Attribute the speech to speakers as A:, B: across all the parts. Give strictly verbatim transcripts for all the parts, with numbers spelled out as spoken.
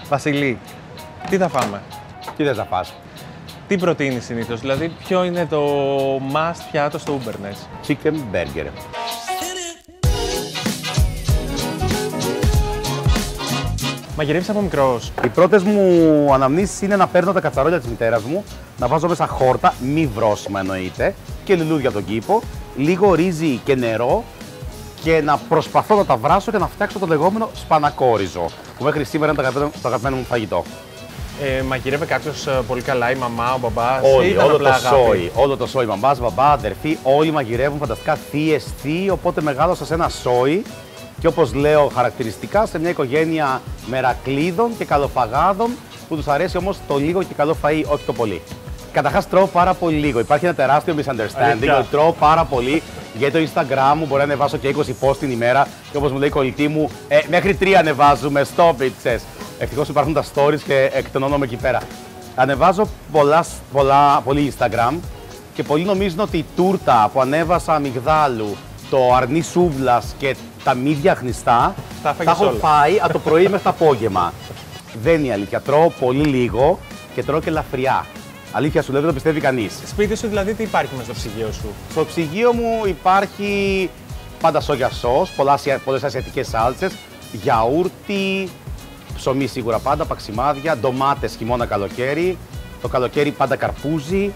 A: Βασιλή, τι θα φάμε?
B: Τι θες να φας?
A: Τι προτείνεις συνήθως, δηλαδή ποιο είναι το must πιάτο στο Ouberness?
B: Chicken burger.
A: Μαγειρεύεις από μικρός?
B: Οι πρώτες μου αναμνήσεις είναι να παίρνω τα κατσαρόλια της μητέρας μου, να βάζω μέσα χόρτα, μη βρώσιμα εννοείται, και λουλούδια από τον κήπο, λίγο ρύζι και νερό και να προσπαθώ να τα βράσω και να φτιάξω το λεγόμενο σπανακόριζο, που μέχρι σήμερα είναι το αγαπημένο μου φαγητό.
A: Ε, μαγειρεύει κάποιος πολύ καλά, η μαμά, ο μπαμπάς?
B: Όλοι, όλο το
A: αγάπη?
B: σόι, όλο το σόι, μαμάς, μπαμπά, αδερφοί, όλοι μαγειρεύουν φανταστικά, θείες, θείοι, οπότε μεγάλωσα σε ένα σόι και όπως λέω χαρακτηριστικά σε μια οικογένεια μερακλείδων και καλοφαγάδων που τους αρέσει όμως το λίγο και καλό φαΐ, όχι το πολύ. Καταρχάς τρώω πάρα πολύ λίγο. Υπάρχει ένα τεράστιο misunderstanding ότι τρώω πάρα πολύ γιατί το Instagram μου μπορεί να ανεβάσω και είκοσι post την ημέρα και όπως μου λέει η κολλητή μου, ε, μέχρι τρία ανεβάζουμε, stop it, says. Ευτυχώς υπάρχουν τα stories και εκτενώνομαι εκεί πέρα. Ανεβάζω πολλά, πολλά, πολύ Instagram και πολλοί νομίζουν ότι η τούρτα που ανέβασα αμυγδάλου, το αρνί σούβλας και τα μύδια χνιστά
A: τα
B: έχω φάει από το πρωί μέχρι το απόγευμα. Δεν είναι η αλήθεια. Τρώω πολύ λίγο και τρώω και ελαφριά. Αλήθεια σου λέω, δεν το πιστεύει κανείς.
A: Σπίτι σου δηλαδή τι υπάρχει μέσα στο ψυγείο σου?
B: Στο ψυγείο μου υπάρχει πάντα σόγια σος, πολλές ασιατικές σάλτσες, γιαούρτι, ψωμί σίγουρα πάντα, παξιμάδια, ντομάτες χειμώνα καλοκαίρι, το καλοκαίρι πάντα καρπούζι,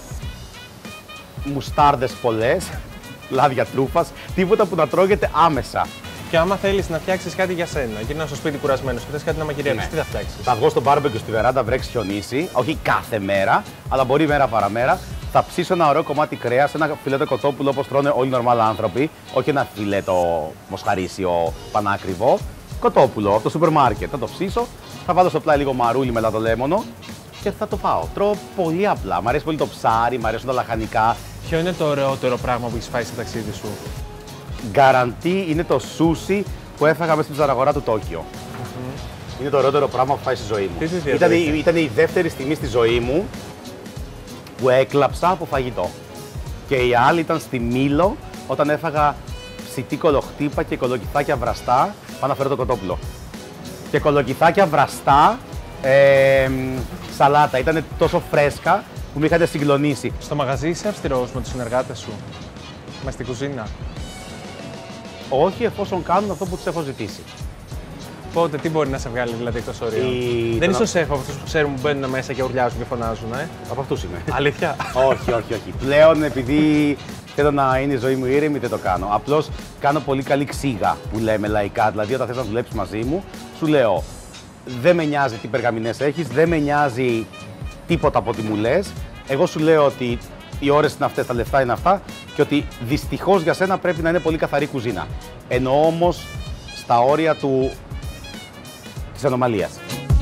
B: μουστάρδες πολλές, λάδια τρούφας, τίποτα που να τρώγεται άμεσα.
A: Και άμα θέλεις να φτιάξεις κάτι για σένα, γυρνάς στο σπίτι κουρασμένος και θες κάτι να μαγειρεύεις,
B: ναι.
A: τι θα φτιάξεις?
B: Θα βγω στο barbecue στη βεράντα, βρέξει χιονίσει, όχι κάθε μέρα, αλλά μπορεί μέρα παραμέρα. Θα ψήσω ένα ωραίο κομμάτι κρέας, ένα φιλέτο κοτόπουλο όπως τρώνε όλοι οι νορμάλ άνθρωποι, όχι ένα φιλέτο μοσχαρίσιο πανάκριβο. Κοτόπουλο από το σούπερ μάρκετ. Θα το ψήσω, θα βάλω στο πλάι λίγο μαρούλι με λαδολέμονο και θα το φάω. Τρώω πολύ απλά. Μ' αρέσει πολύ το ψάρι, μ' αρέσουν τα λαχανικά.
A: Ποιο είναι το ωραιότερο πράγμα που έχεις φάει στο ταξίδι σου?
B: Γκαραντί είναι το σούσι που έφαγα μέσα στην ψαραγορά του Τόκιο. Mm-hmm. Είναι το ωραιότερο πράγμα που φάει στη ζωή μου.
A: Τι
B: ήταν, η, ήταν η δεύτερη στιγμή στη ζωή μου που έκλαψα από φαγητό. Και η άλλη ήταν στη Μήλο όταν έφαγα ψητή κολοχτύπα και κολοκυθάκια βραστά. Πάω να φέρω το κοτόπουλο. Και κολοκυθάκια βραστά, ε, σαλάτα. Ήταν τόσο φρέσκα που με είχατε συγκλονίσει.
A: Στο μαγαζί είσαι αυστηρός με τους συνεργάτες σου? Μες στην κουζίνα?
B: Όχι, εφόσον κάνουν αυτό που τους έχω ζητήσει.
A: Πότε, τι μπορεί να σε βγάλει δηλαδή εκτός ωρίου?
B: Η...
A: Δεν είσαι ο σεφ από αυτούς που ξέρουν που μπαίνουν μέσα και ουρλιάζουν και φωνάζουν, ε?
B: Από αυτούς είμαι.
A: Αλήθεια?
B: όχι, όχι, όχι. Πλέον επειδή θέλω να είναι η ζωή μου ήρεμη, δεν το κάνω. Απλώς κάνω πολύ καλή ξύγα που λέμε λαϊκά. Δηλαδή, όταν θες να δουλέψεις μαζί μου, σου λέω δεν με νοιάζει τι περγαμηνές έχεις, δεν με νοιάζει τίποτα από ό,τι μου λες. Εγώ σου λέω ότι οι ώρες είναι αυτές, τα λεφτά είναι αυτά και ότι δυστυχώς για σένα πρέπει να είναι πολύ καθαρή κουζίνα. Εννοώ όμως στα όρια του... της ανομαλίας.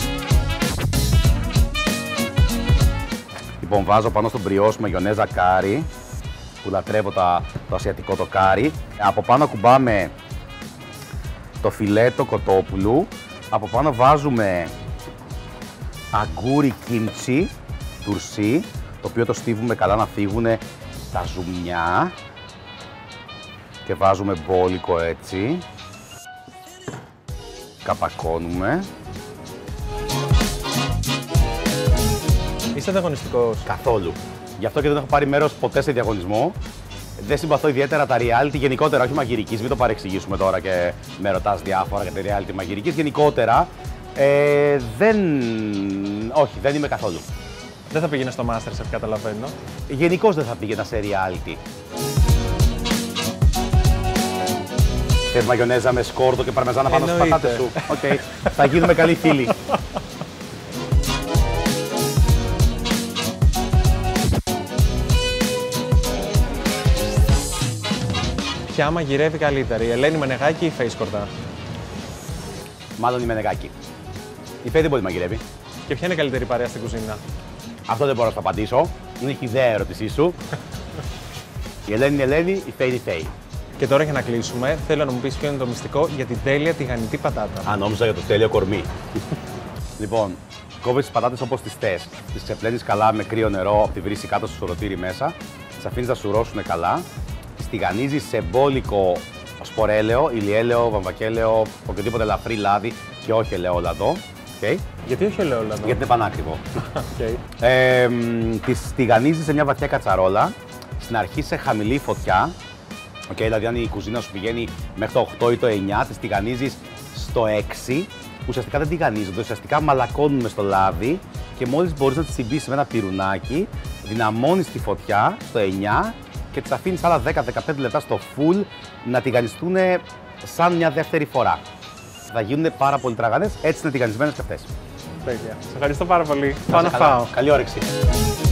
B: Λοιπόν, βάζω πάνω στον μπριός μαγιονέζα κάρι, που λατρεύω τα, το ασιατικό το κάρι. Από πάνω ακουμπάμε το φιλέτο κοτόπουλου. Από πάνω βάζουμε αγκούρι κίμτσι, τουρσί, το οποίο το στίβουμε καλά να φύγουν τα ζουμιά. Και βάζουμε μπόλικο έτσι. Καπακώνουμε.
A: Είσαι ανταγωνιστικός?
B: Καθόλου. Γι' αυτό και δεν έχω πάρει μέρος ποτέ σε διαγωνισμό. Δεν συμπαθώ ιδιαίτερα τα reality, γενικότερα, όχι μαγειρικής, μην το παρεξηγήσουμε τώρα και με ρωτάς διάφορα για τα reality μαγειρικής. Γενικότερα, ε, δεν... όχι, δεν είμαι καθόλου.
A: Δεν θα πήγαινε στο MasterChef, καταλαβαίνω.
B: Γενικώς δεν θα πήγαινα σε reality. Θες μαγιονέζα με σκόρδο και παρμεζάνα πάνω στις πατάτες σου? Οκ, okay. Θα γίνουμε καλοί φίλοι.
A: Ποια μαγειρεύει καλύτερα, η Ελένη Μενεγάκη ή η Φέη Σκορδά?
B: Μάλλον η Μενεγάκη. Η Φέη δεν μπορεί να μαγειρεύει.
A: Και ποια είναι η καλύτερη παρέα στην κουζίνα?
B: Αυτό δεν μπορώ να το απαντήσω. Είναι η ιδέα ερώτησή σου. Η Ελένη είναι η Ελένη, η Φέη είναι η Φέη.
A: Και τώρα για να κλείσουμε, θέλω να μου πεις ποιο είναι το μυστικό για την τέλεια τηγανιτή πατάτα.
B: Α, νόμιζα για το τέλειο κορμί. Λοιπόν, κόβεις τις πατάτες όπως τις θες. Τις ξεπλένεις καλά με κρύο νερό από τη βρύση κάτω στο σουρωτήρι μέσα. Τις αφήνεις να σουρώσουν καλά. Τις τηγανίζεις σε μπόλικο σπορέλαιο, ηλιέλαιο, βαμβακέλαιο, οποιοδήποτε ελαφρύ λάδι και όχι ελαιόλαδο. Okay.
A: Γιατί όχι ελαιόλαδο?
B: Γιατί είναι πανάκριβο.
A: Okay.
B: Ε, τις τηγανίζεις σε μια βαθιά κατσαρόλα, στην αρχή σε χαμηλή φωτιά. Okay, δηλαδή, αν η κουζίνα σου πηγαίνει μέχρι το οκτώ ή το εννιά, τις τηγανίζεις στο έξι. Ουσιαστικά δεν τηγανίζονται, ουσιαστικά μαλακώνουν στο λάδι και μόλις μπορείς να τις συμπίσεις με ένα πυρουνάκι, δυναμώνεις τη φωτιά στο εννιά και τις αφήνεις άλλα δέκα με δεκαπέντε λεπτά στο full να τηγανιστούν σαν μια δεύτερη φορά. Θα γίνουν πάρα πολύ τραγανές, έτσι είναι τηγανισμένες και αυτές.
A: Τέλεια. Σε ευχαριστώ πάρα πολύ. Πάω να φάω.
B: Καλή όρεξη.